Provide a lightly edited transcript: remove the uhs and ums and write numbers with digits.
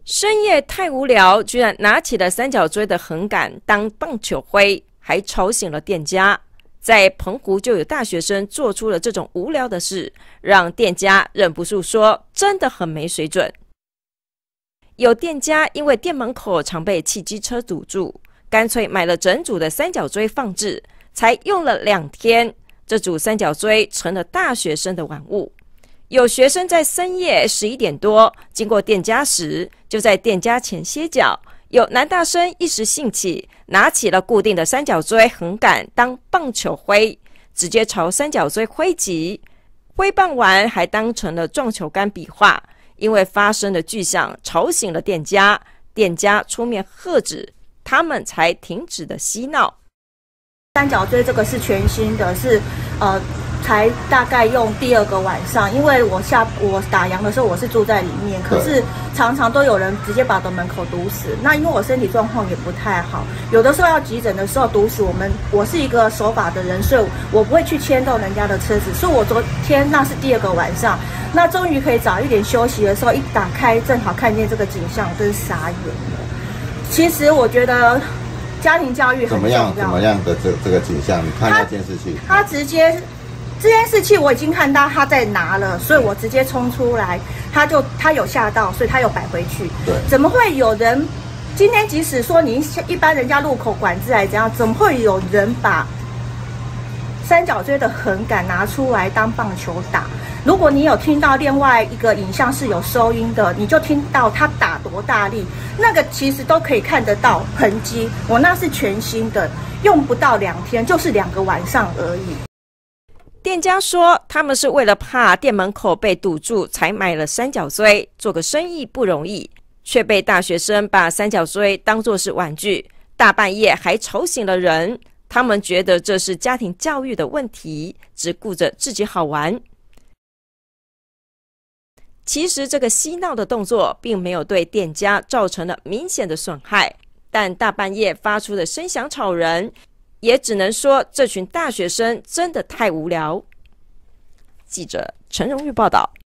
深夜太无聊，居然拿起了三角锥的横杆当棒球挥，还吵醒了店家。在澎湖就有大学生做出了这种无聊的事，让店家忍不住说真的很没水准。有店家因为店门口常被汽机车堵住，干脆买了整组的三角锥放置，才用了2天，这组三角锥成了大学生的玩物。有学生在深夜11点多经过店家时，就在店家前歇脚。有男大生一时兴起，拿起了固定的三角锥横杆当棒球挥，直接朝三角锥挥击。挥棒完还当成了撞球杆比划，因为发生的巨响吵醒了店家，店家出面喝止，他们才停止的嬉闹。 三角锥这个是全新的，是才大概用第2个晚上，因为我打烊的时候我是住在里面，可是常常都有人直接把我的门口堵死。那因为我身体状况也不太好，有的时候要急诊的时候堵死我是一个守法的人，所以我不会去牵动人家的车子。所以我昨天那是第2个晚上，那终于可以早一点休息的时候，一打开正好看见这个景象，真傻眼了。其实我觉得家庭教育很重要。怎么样的这个景象？你看那监视器，他直接。这监视器我已经看到他在拿了，所以我直接冲出来，他有吓到，所以他有摆回去。对，怎么会有人今天即使说你一般人家路口管制来怎样，怎么会有人把三角锥的横杆拿出来当棒球打？如果你有听到另外一个影像是有收音的，你就听到他打多大力，那个其实都可以看得到痕迹。我那是全新的，用不到2天，就是2个晚上而已。 店家说，他们是为了怕店门口被堵住，才买了三角锥。做个生意不容易，却被大学生把三角锥当作是玩具，大半夜还吵醒了人。他们觉得这是家庭教育的问题，只顾着自己好玩。其实这个嬉闹的动作并没有对店家造成了明显的损害，但大半夜发出的声响吵人，也只能说这群大学生真的太无聊。记者陈荣玉报道。